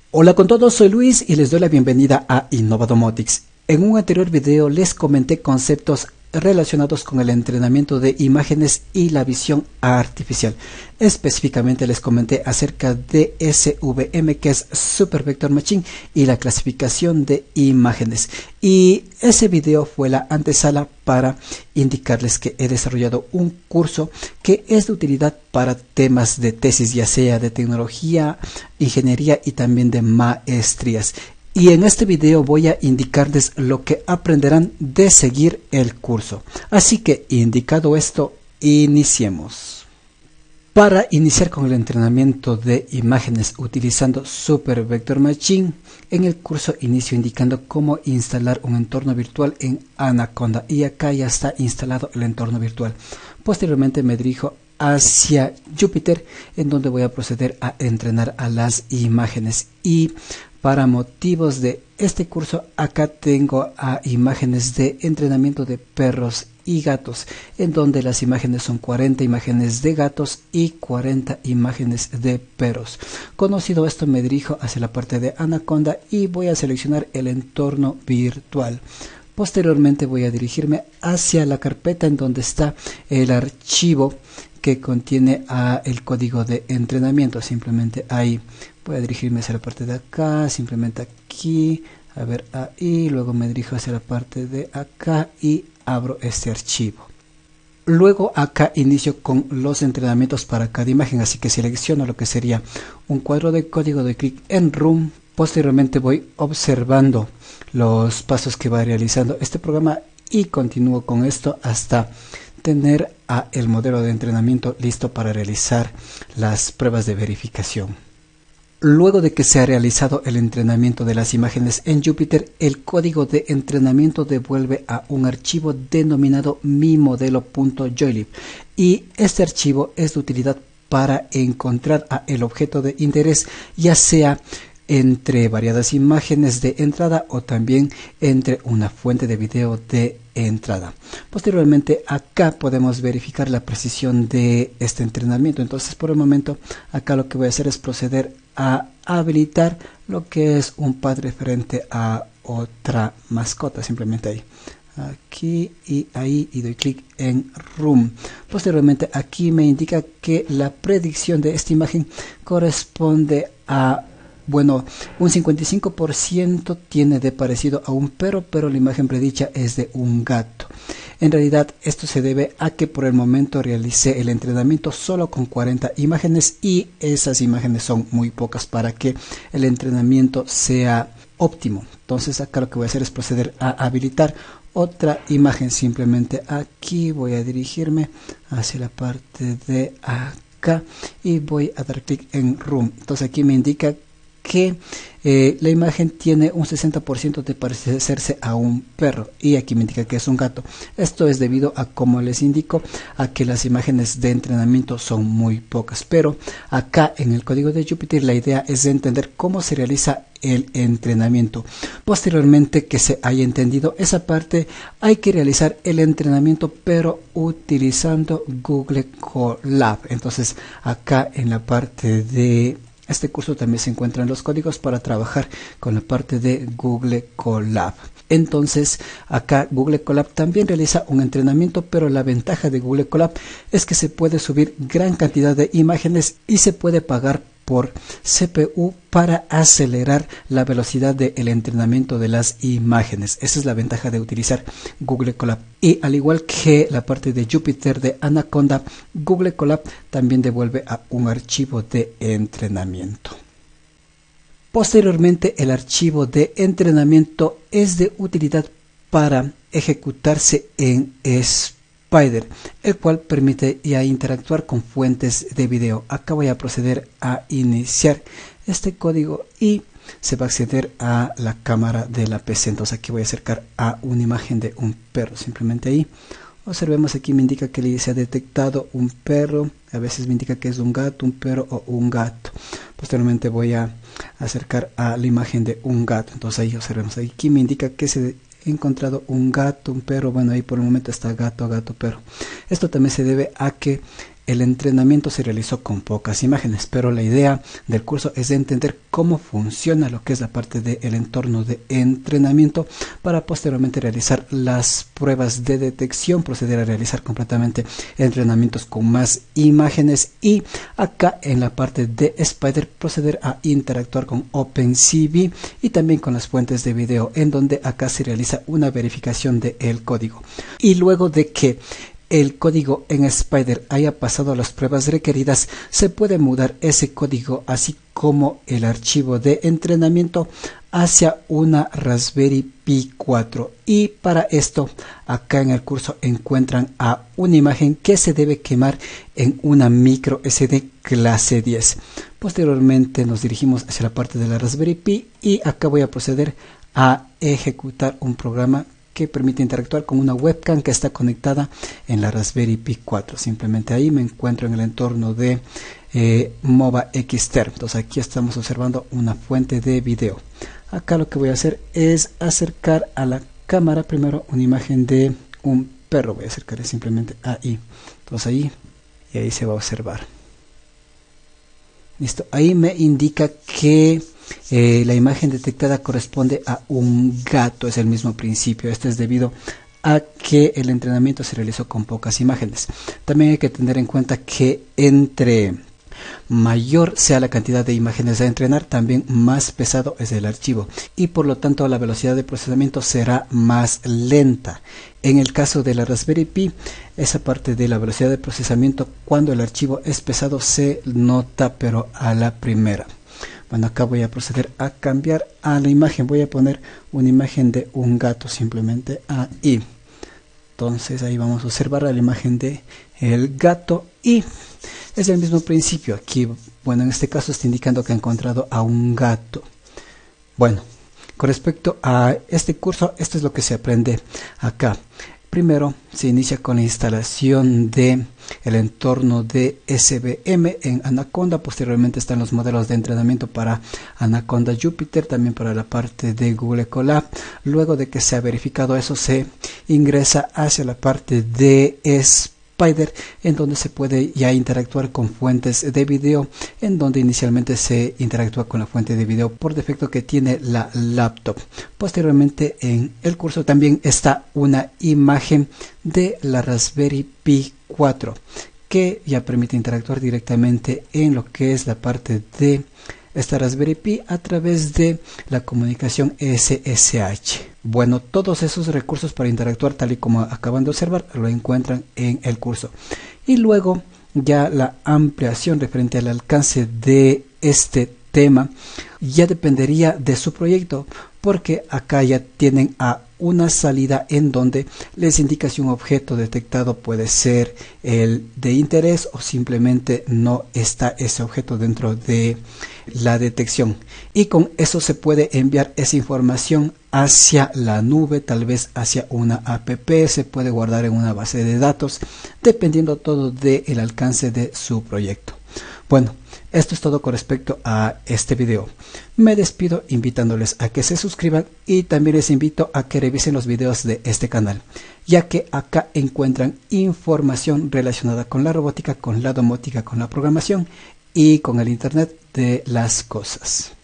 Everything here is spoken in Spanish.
Hola con todos, soy Luis y les doy la bienvenida a Innovadomotics. En un anterior video les comenté conceptos relacionados con el entrenamiento de imágenes y la visión artificial. Específicamente les comenté acerca de SVM, que es Super Vector Machine, y la clasificación de imágenes. Y ese video fue la antesala para indicarles que he desarrollado un curso que es de utilidad para temas de tesis, ya sea de tecnología, ingeniería y también de maestrías. Y en este video voy a indicarles lo que aprenderán de seguir el curso. Así que, indicado esto, iniciemos. Para iniciar con el entrenamiento de imágenes utilizando Super Vector Machine, en el curso inicio indicando cómo instalar un entorno virtual en Anaconda. Y acá ya está instalado el entorno virtual. Posteriormente me dirijo hacia Jupyter, en donde voy a proceder a entrenar a las imágenes. Y para motivos de este curso, acá tengo imágenes de entrenamiento de perros y gatos, en donde las imágenes son 40 imágenes de gatos y 40 imágenes de perros. Conocido esto, me dirijo hacia la parte de Anaconda y voy a seleccionar el entorno virtual. Posteriormente voy a dirigirme hacia la carpeta en donde está el archivo que contiene el código de entrenamiento. Simplemente ahí voy a dirigirme hacia la parte de acá, simplemente aquí, a ver ahí, luego me dirijo hacia la parte de acá y abro este archivo. Luego acá inicio con los entrenamientos para cada imagen, así que selecciono lo que sería un cuadro de código, doy clic en Run. Posteriormente voy observando los pasos que va realizando este programa y continúo con esto hasta tener el modelo de entrenamiento listo para realizar las pruebas de verificación. Luego de que se ha realizado el entrenamiento de las imágenes en Jupyter, el código de entrenamiento devuelve a un archivo denominado mimodelo.joylib, y este archivo es de utilidad para encontrar el objeto de interés, ya sea entre variadas imágenes de entrada o también entre una fuente de video de entrada. Posteriormente acá podemos verificar la precisión de este entrenamiento. Entonces por el momento acá lo que voy a hacer es proceder a habilitar lo que es un pad referente a otra mascota. Simplemente ahí, aquí y ahí, y doy clic en Room. Posteriormente aquí me indica que la predicción de esta imagen corresponde a un 55% tiene de parecido a un perro, pero la imagen predicha es de un gato. En realidad esto se debe a que por el momento realicé el entrenamiento solo con 40 imágenes y esas imágenes son muy pocas para que el entrenamiento sea óptimo. Entonces acá lo que voy a hacer es proceder a habilitar otra imagen. Simplemente aquí voy a dirigirme hacia la parte de acá y voy a dar clic en Room. Entonces aquí me indica que la imagen tiene un 60% de parecerse a un perro, y aquí me indica que es un gato. Esto es debido a, como les indico, a que las imágenes de entrenamiento son muy pocas, pero acá en el código de Jupyter la idea es de entender cómo se realiza el entrenamiento. Posteriormente que se haya entendido esa parte, hay que realizar el entrenamiento pero utilizando Google Colab. Entonces acá en la parte de este curso también se encuentran los códigos para trabajar con la parte de Google Colab. Entonces acá Google Colab también realiza un entrenamiento, pero la ventaja de Google Colab es que se puede subir gran cantidad de imágenes y se puede pagar por CPU para acelerar la velocidad del entrenamiento de las imágenes. Esa es la ventaja de utilizar Google Colab. Y al igual que la parte de Jupyter de Anaconda, Google Colab también devuelve a un archivo de entrenamiento. Posteriormente, el archivo de entrenamiento es de utilidad para ejecutarse en Spider, el cual permite ya interactuar con fuentes de video. Acá voy a proceder a iniciar este código y se va a acceder a la cámara de la PC. Entonces aquí voy a acercar a una imagen de un perro. Simplemente ahí observemos, aquí me indica que se ha detectado un perro, a veces me indica que es un gato, un perro o un gato. Posteriormente voy a acercar a la imagen de un gato. Entonces ahí observemos, aquí me indica que se he encontrado un gato, un perro. Bueno, ahí por el momento está gato, gato, perro. Esto también se debe a que el entrenamiento se realizó con pocas imágenes, pero la idea del curso es de entender cómo funciona lo que es la parte del entorno de entrenamiento para posteriormente realizar las pruebas de detección, proceder a realizar completamente entrenamientos con más imágenes y acá en la parte de Spider proceder a interactuar con OpenCV y también con las fuentes de video, en donde acá se realiza una verificación del código. Y luego de que el código en Spider haya pasado las pruebas requeridas, se puede mudar ese código así como el archivo de entrenamiento hacia una Raspberry Pi 4 y para esto acá en el curso encuentran a una imagen que se debe quemar en una micro SD clase 10. Posteriormente nos dirigimos hacia la parte de la Raspberry Pi y acá voy a proceder a ejecutar un programa que permite interactuar con una webcam que está conectada en la Raspberry Pi 4. Simplemente ahí me encuentro en el entorno de Mova Xterm. Entonces aquí estamos observando una fuente de video. Acá lo que voy a hacer es acercar a la cámara primero una imagen de un perro. Voy a acercar simplemente ahí. Entonces ahí y ahí se va a observar. Listo. Ahí me indica que la imagen detectada corresponde a un gato, es el mismo principio. Esto es debido a que el entrenamiento se realizó con pocas imágenes. También hay que tener en cuenta que entre mayor sea la cantidad de imágenes a entrenar, también más pesado es el archivo y por lo tanto la velocidad de procesamiento será más lenta. En el caso de la Raspberry Pi, esa parte de la velocidad de procesamiento cuando el archivo es pesado se nota, pero a la primera. Bueno, acá voy a proceder a cambiar a la imagen. Voy a poner una imagen de un gato simplemente ahí. Entonces ahí vamos a observar la imagen de el gato y es el mismo principio. Aquí, bueno, en este caso está indicando que ha encontrado a un gato. Bueno, con respecto a este curso, esto es lo que se aprende acá. Primero se inicia con la instalación de el entorno de SVM en Anaconda. Posteriormente están los modelos de entrenamiento para Anaconda Jupyter, también para la parte de Google Colab. Luego de que se ha verificado eso, se ingresa hacia la parte de Spider, en donde se puede ya interactuar con fuentes de video, en donde inicialmente se interactúa con la fuente de video por defecto que tiene la laptop. Posteriormente en el curso también está una imagen de la Raspberry Pi 4 que ya permite interactuar directamente en lo que es la parte de esta Raspberry Pi a través de la comunicación SSH. Bueno, todos esos recursos para interactuar, tal y como acaban de observar, lo encuentran en el curso. Y luego ya la ampliación referente al alcance de este tema ya dependería de su proyecto, porque acá ya tienen a una salida en donde les indica si un objeto detectado puede ser el de interés o simplemente no está ese objeto dentro de la detección, y con eso se puede enviar esa información hacia la nube, tal vez hacia una app, se puede guardar en una base de datos, dependiendo todo del alcance de su proyecto. Bueno, esto es todo con respecto a este video. Me despido invitándoles a que se suscriban y también les invito a que revisen los videos de este canal, ya que acá encuentran información relacionada con la robótica, con la domótica, con la programación y con el Internet de las cosas.